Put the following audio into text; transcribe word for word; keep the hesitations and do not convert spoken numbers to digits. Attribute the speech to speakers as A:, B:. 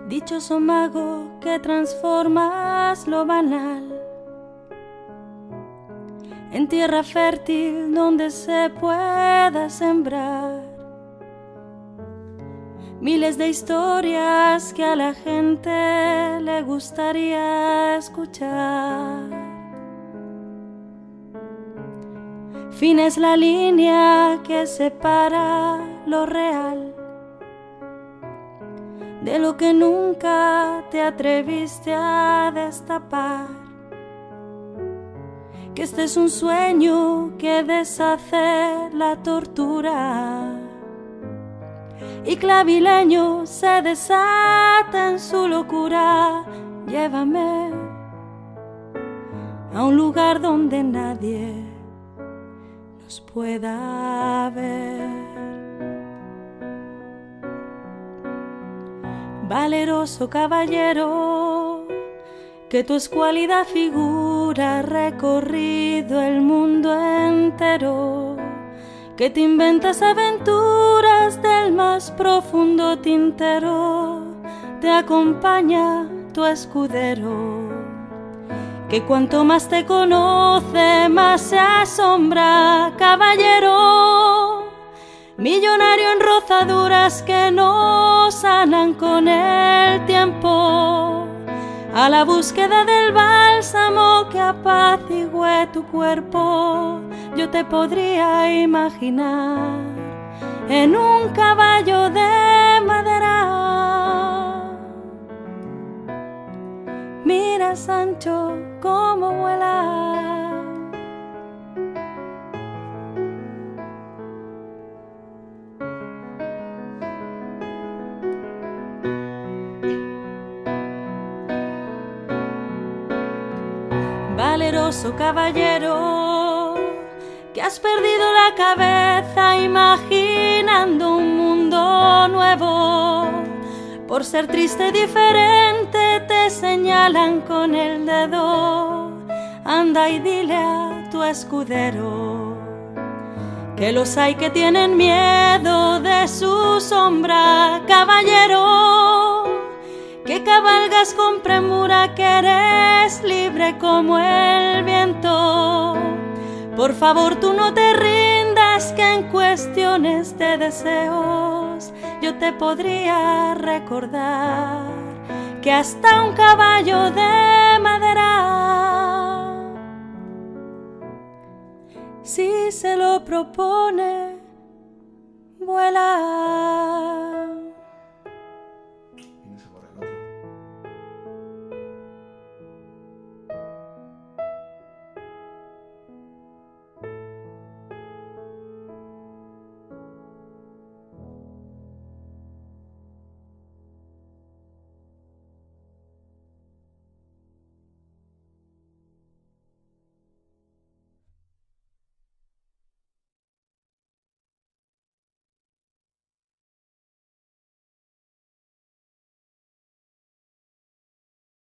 A: Dichoso mago que transformas lo banal en tierra fértil donde se pueda sembrar miles de historias que a la gente le gustaría escuchar. Fin es la línea que separa lo real de lo que nunca te atreviste a destapar. Que este es un sueño que deshace la tortura y clavileño se desata en su locura. Llévame a un lugar donde nadie nos pueda ver. Valeroso caballero, que tu escuálida figura ha recorrido el mundo entero, que te inventas aventuras del más profundo tintero, te acompaña tu escudero, que cuanto más te conoce más se asombra. Caballero, millonario en rozaduras que no sanan con el tiempo, a la búsqueda del bálsamo que apacigüe tu cuerpo, yo te podría imaginar en un caballo de madera. Mira, Sancho, cómo vuela. Valeroso caballero, que has perdido la cabeza imaginando un mundo nuevo. Por ser triste y diferente te señalan con el dedo. Anda y dile a tu escudero que los hay que tienen miedo de su sombra. Caballero, que cabalgas con premura, que eres libre como el viento. Por favor tú no te rindas, que en cuestiones de deseos yo te podría recordar que hasta un caballo de madera, si se lo propone, vuela.